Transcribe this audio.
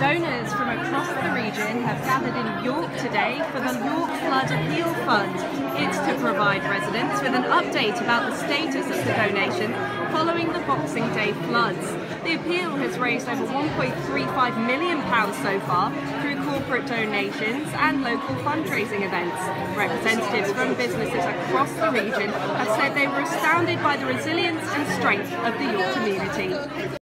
Donors from across the region have gathered in York today for the York Flood Appeal Fund. It's to provide residents with an update about the status of the donation following the Boxing Day floods. The appeal has raised over £1.35 million so far through corporate donations and local fundraising events. Representatives from businesses across the region have said they were astounded by the resilience and strength of the York community.